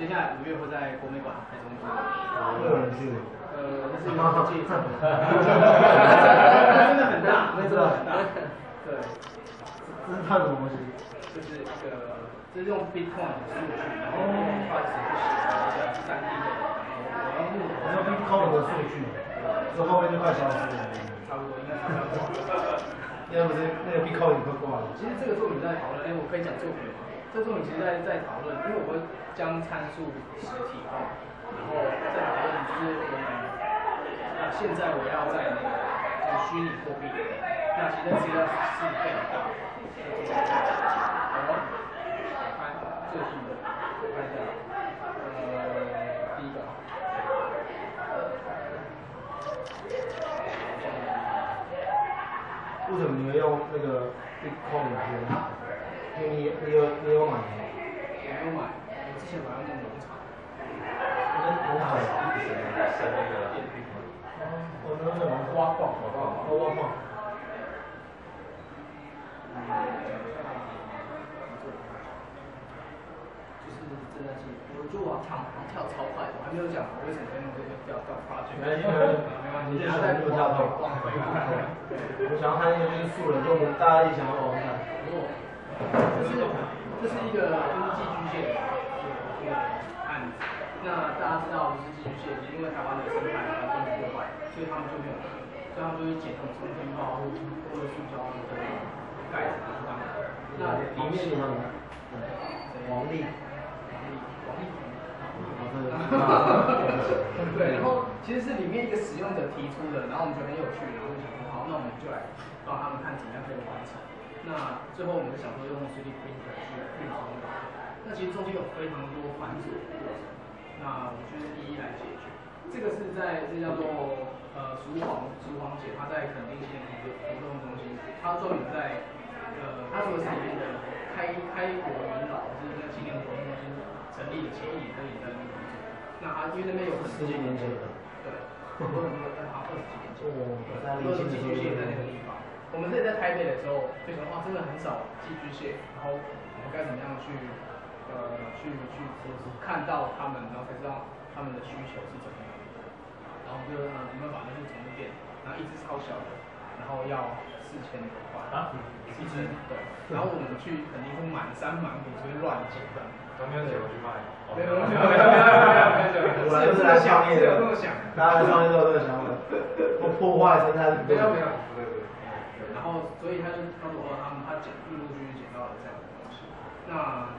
接下来5月会在国美馆开中做。 会有人去吗？ 那是一个国际场，真的很大，那真的很大。对， 这是看什么东西？ 就是一个，就是用 Bitcoin 的数据，然后用快速去写一个3D 的，然后我用 Bitcoin 的数据，之后面就快消失了。 差不多应该差不多。 应该不是那个 Bitcoin 快挂了。 其实这个作品在讨论，我可以讲作品吗？这个作品其实在讨论，因为我会将参数实体化，然后在讨论就是我们现在我要在那个就是虚拟货币，那其实资料是非常大的。好，看这个是我看一下，第一个。 为什么你们用那个 Bitcoin 因为你有买吗？ 我没有买，我之前买那种农场。 农场生那个电币吗？ 我那个挖矿，挖矿。 就是正在进，我就往跳超快的，我还没有讲我为什么会弄这个跳 project。 没关系，你就喜欢这么跳动。我想要看一个就是素人，就我们大家一起想要玩看。 这是一个就是寄居蟹的案子。那大家知道就是寄居蟹，因为台湾的生态环境破坏，所以他们就没有，所以他们就会捡那种冲天炮或者塑胶的盖子去当。那里面是什么？王力。 对，然后其实是里面一个使用者提出的，然后我们觉得很有趣，然后就想说好，那我们就来帮他们看怎么样可以完成。那最后我们就想说用 3D printer 去运出那个，那其实中间有非常多繁琐的过程，那我就是一一来解决。这个是在这叫做淑煌姐，她在垦丁青年活动中心，她专门在她除了是里面的开国元老，就是那个青年活动中心成立的前1年跟也在那边工作。那他因为那边有很多 10几年前的， 对，很多好20几年前， 很多的寄居蟹在那个地方。我们这里在台北的时候，就想哇，真的很少寄居蟹，然后我们该怎么样去看到他们，然后才知道他们的需求是怎么样的。然后就我们把那些宠物店，然后一只超小的，然后要4000多块啊，一只对，然后我们去肯定是满山满谷随便乱捡的。 都没有捡回去卖。 没有，是这么想，是有这么想。 大家创业都有这个想法，破坏生态。 没有。然后，所以他就告诉我，他陆续捡到了这样的东西。那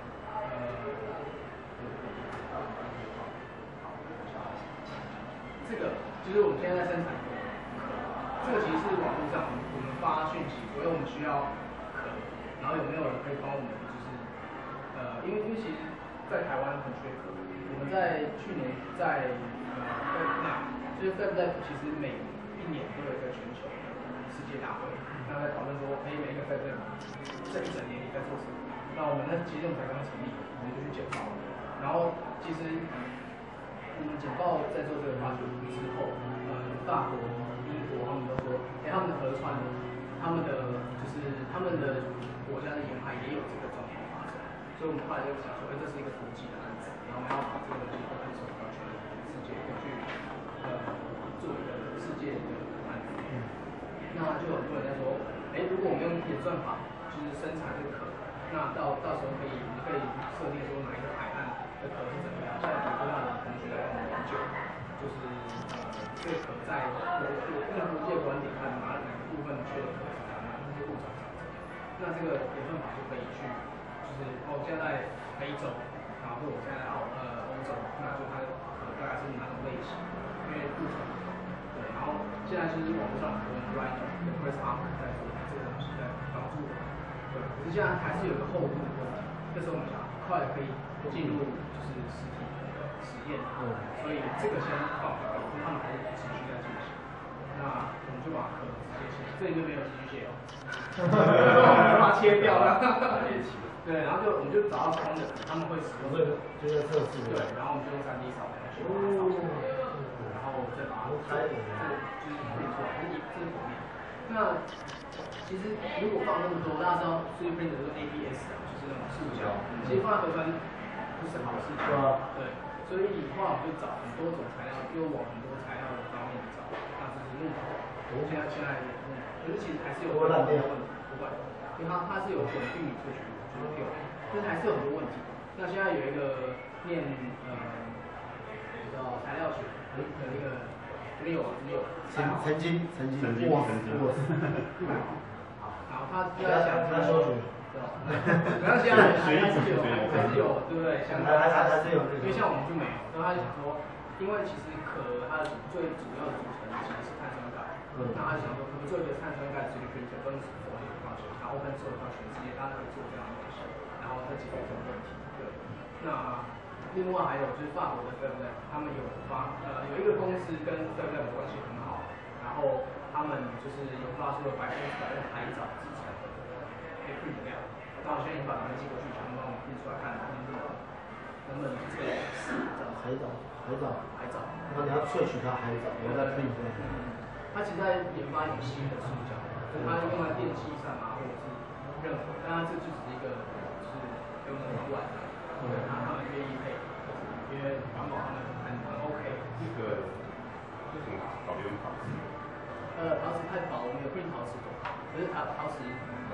这个就是我们现在在生产的这个其实是网络上我们发讯息，所以我们需要壳，然后有没有人可以帮我们，就是因为其实，在台湾很缺壳。我们在去年在就是 FabLab 其实每1年都有一个全球的世界大会，那在讨论说，每一个 FabLab 这一整年你在做什么？那我们其实我们才刚成立，我们就去简报，然后其实我们简报在做这个发掘之后，法国、英国他们都说，他们的河川，他们的国家的沿海也有这个状况发生，所以我们后来就想说，这是一个国际的案子，然后我们要把这个东西都分手到全世界去，做一个世界的案子。那就有很多人在说，如果我们用演算法就是生产这个壳，那到时候你可以设定说哪一个海岸的壳是怎么样，像比如说那同学在跟我们研究，就是这个壳在用国际的观点看哪个部分缺的壳是怎么样，这些物种长怎么样，那这个演算法就可以去，就是现在非洲，然后或者我现在欧洲，那就它的壳大概是哪种类型，因为物种对，然后现在就是网络上很多 Rhino 跟 Chris Arthur 在做这个东西，在帮助我们，对，可是现在还是有一个厚度的问题，这时候我们想快可以进入就是实体的实验，所以这个先放着，他们还是持续在进行。那我们就把壳直接切，这里面没有寄居蟹哦，把它切掉了。对，然后我们就找到空的，他们会使用这个， 就在测试。 对，然后我们就用3D 扫描去把它扫出来，然后再把它开，就是印出来，这是表面。那其实如果放那么多，大家知道3D printer 就是 ABS 啊，就是那种塑胶，其实放在河川是好事情。对，所以后来我们就找很多种材料，又往很多材料的方面找，那这是木头，现在也是木头，可是其实还是有很多问题，不管，因为它是有混玉米萃取，就是 Q， 就是还是有很多问题。那现在有一个念叫材料学的那个，这边有曾经， 然后他在想说，然后现在还是有，对不对？像还是有， 因为像我们就没有，然后他就想说，因为其实壳它的最主要的组成其实是碳酸钙，那他就想说，可不可以做一个碳酸钙3D printer，分子做一个方式，然后open source到全世界，大家可以做这样的东西，然后再解决这种问题。对，那另外还有就是法国的 Fablab， 他们有一个公司跟 Fablab 关系很好，然后他们就是研发出了100%用海藻制成的print 料。那我现在已经把它们寄过去，想让我们印出来看，能不能这个试这样。 海藻。然后你要萃取它海藻，然后再 print 出来。 它其实在研发一种新的塑胶，就是它用在电器上啊，或者是任何，但它这就只是一个就是用的很晚的，对，他们愿意配，因为环保他们很 OK。 这个为什么保留陶瓷？ 陶瓷太薄，我们有 print 陶瓷的，可是陶瓷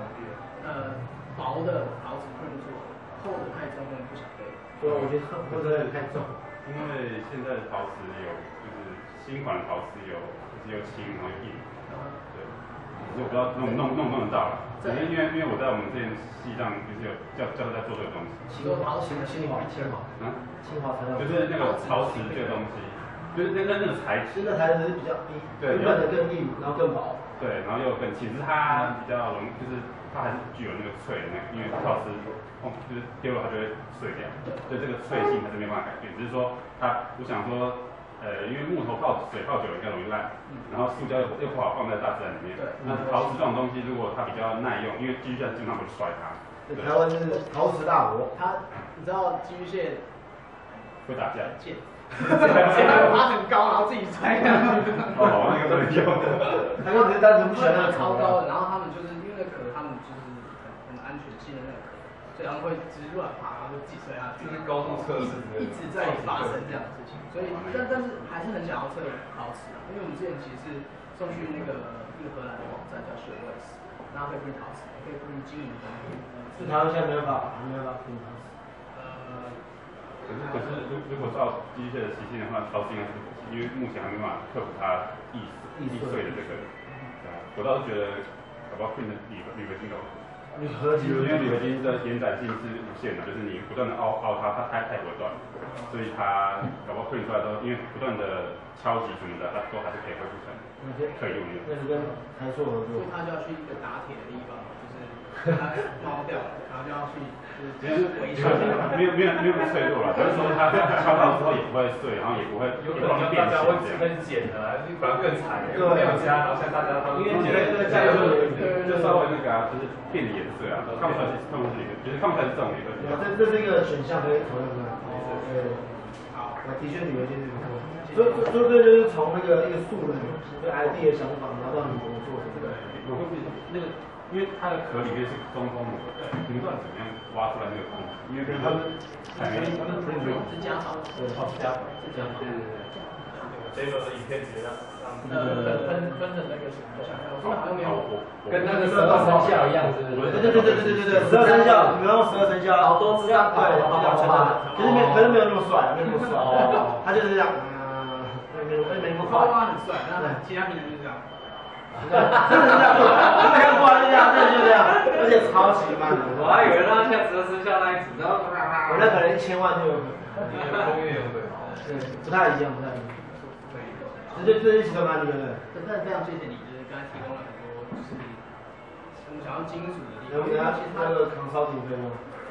薄的陶瓷 print 做，厚的太重，我们不想背。 对，我觉得厚的太重。 因为现在的陶瓷就是新款的陶瓷就是又轻然后又硬，对。可是我不知道弄不弄得到了，因为我在我们之前系上就是有教授在做这个东西。 陶瓷的清华材料。 就是那个陶瓷这个东西，就是那个材质。 新的材质是比较硬，原本的更硬，然后更薄。对， 然后又更轻，只是它比较容易，就是它还是具有那个脆的那个，因为陶瓷就是丢了它就会碎掉，所以这个脆性它是没办法改变。只是说我想说，因为木头水泡久了应该容易烂，然后塑胶又不好放在大自然里面。那陶瓷这种东西，如果它比较耐用，因为机械基本上不是摔它。 台湾就是陶瓷大国。 你知道机械会打架。 爬很高，然后自己摔下去。 哦，那个都能用。 他们只是单纯不喜欢那个超高的，然后他们就是因为那个壳，他们就是很安全性的那个壳，所以他们会直乱爬，然后就自己摔下去。 就是高度测试一直在发生这样的事情，所以但是还是很想要测陶瓷啊，因为我们之前其实是送去一个荷兰的网站叫 Showcase， 然后可以 print 陶瓷，可以 print 金银铜。 是台湾现在没有办法 print 陶瓷。 可是如果照机械的习性的话，陶瓷应该是不可行，因为目前还没办法克服它易碎的这个。我倒是觉得，搞不好 print 铝合金因为铝合金的延展性是无限的，就是你不断的凹它，它太不断，所以它搞不好 print 出来之后，因为不断的敲击什么的，它都还是可以恢复成可以用的。 那是跟台塑合作。 所以他就要去一个打铁的地方，就是它猫掉了，然后就要去就是维修。 没有那么脆弱了，就是说它敲到之后也不会碎，然后也不会变形这样。 很碱的，反而更惨，因为没有加，然后像大家都因为加油就稍微那个就是变的颜色啊，看不出来是就是看不出来是这种铝合金。 这是一个选项可以讨论的。对。好，的确铝合金是不错。所以就是从那个一个素人一个 idea 想法，然后到你怎么做这个。 我会那个，因为它的壳里面是中空的，你们到底怎么样挖出来那个空？因为他们是加好， 对，是加好。 这个影片直接让分成那个什么，我想想，我好像没有， 跟那个12生肖一样，是不是？ 对，12生肖，你们用12生肖， 好多是这样排， 其实可是没有那么帅，没有那么帅，他就是这样，没那么快。 花很帅，那其他名人就是这样。 真的是这样，没看过就这样，真的就这样，而且超级慢的。 我还以为他像12生肖那一组，然后我那可能1000万就有可能。对，不太一样。这是其中蛮厉害的。 真的非常谢谢你，就是刚才提供了很多，就是我们想要金属的地方。 我们其实那个consulting费用。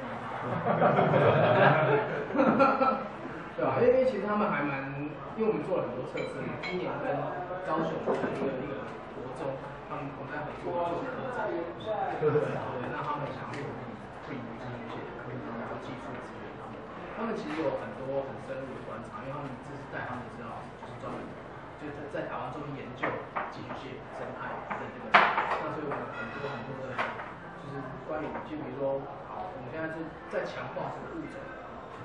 对吧？因为其实他们还蛮，因为我们做了很多测试，今年跟高雄的一个国中，他们我们在合作做科展，对，那他们想要会引进一些科技术资源，他们其实有很多很深入的观察，因为他们这是在他们知道就是专门。就是在台湾做研究寄居蟹生态的这个，那所以我们很多的，就是关于就比如说，好，我们现在是在强化这个物种，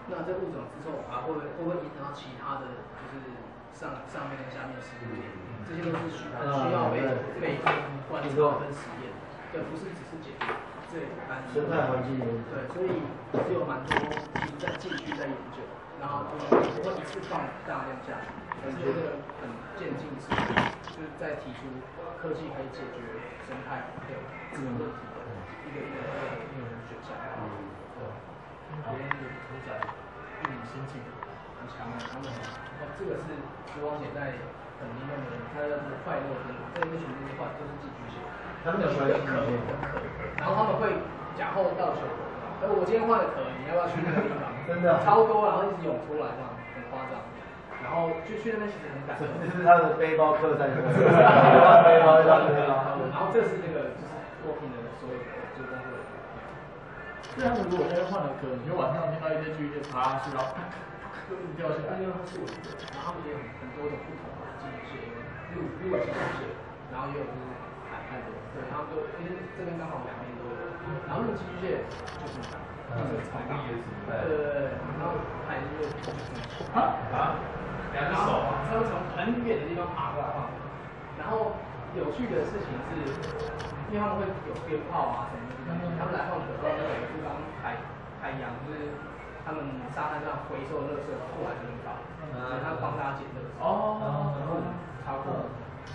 那这物种之后会不会影响到其他的，就是上面跟下面食物链，这些都是需要被观察跟实验，对，不是只是解决这单一生态环境对，所以是有蛮多其实在继续在研究，然后不会一次放大量下去，而是这个很渐进式，就是在提出科技可以解决生态还有这个问题的一个选项。别人有屠宰，玉米心情很强的，他们这个是石王姐在很利用的，他的快乐跟这一群就是寄居蟹，他们有一个壳，然后他们会假后倒球。我今天换了壳，你要不要去那个地方？ 真的超多，然后一直涌出来，这样很夸张。然后去那边其实很感动。 这是他的背包客栈，背包。 然后这是那个就是working的所有的就是工作人员。 所以他们如果现在换了壳，你就晚上听到一些巨蟹爬上去，然后就一直掉下来。 因为它是我的，然后他们也有很多种不同的寄居蟹，陆寄居蟹，然后也有就是海的，对，他们就因为这边刚好两边都有，然后陆寄居蟹就是超大，对，然后海鱼就是两只手啊， 他们从很远的地方爬过来，然后有趣的事情是，因为他们会有鞭炮啊什么的，他们来放的时候，那个就当海洋就是他们沙滩上回收的垃圾过来这边放，所以他帮大家捡垃圾。超过。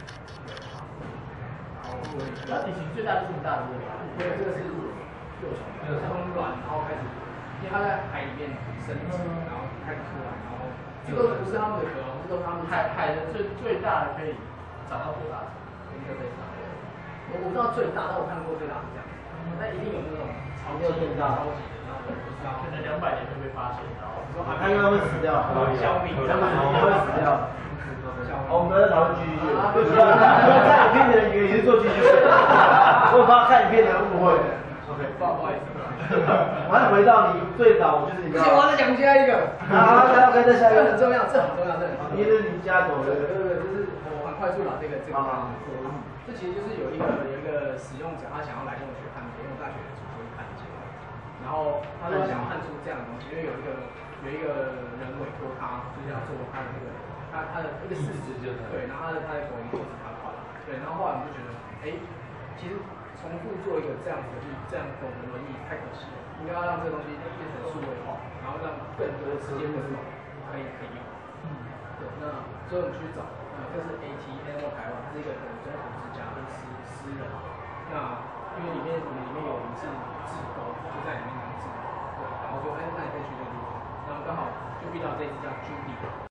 它体型最大是这么大的， 对，这个是幼虫，从卵然后开始，因为它在海里面生殖，然后开始出来，然后这个不是他们的壳，这都是他们海的最大的可以长到多大？ 一个非常。我不知道最大，但我看过最大是这样，但一定有那种超级的，然后我不知道， 可能200年会被发现，然后他应该会死掉， 小米， 他们会死掉。我们在讨论寄居蟹，看影片的人以为你是做寄居蟹，我怕看影片的人误会。OK， 不好意思。 我还回到你最早就是你。 不行，我再讲下一个。 OK，再下一个。 这很重要，这很重要，这很重要。 因为你家狗的。 对，就是我很快速把这个这其实就是有一个使用者，他想要来跟我学焊接，因为我大学主修焊接，然后他就想要焊出这样的东西，因为有一个人委托他，就是要做他的那个他的一个试纸，对，然后他的狗营做纸他画，对，然后后来我们就觉得，其实重复做一个这样子的这样狗的轮椅太可惜了，应该要让这个东西变成数位化，然后让更多世界各地可以用。对，那所以我们去找。这是 Animal 台湾，它是一个中途之家跟私人。那因为里面有人是志工，就在里面当志工，对，然后说，那你可以去这个地方，然后刚好就遇到这只叫 Judy，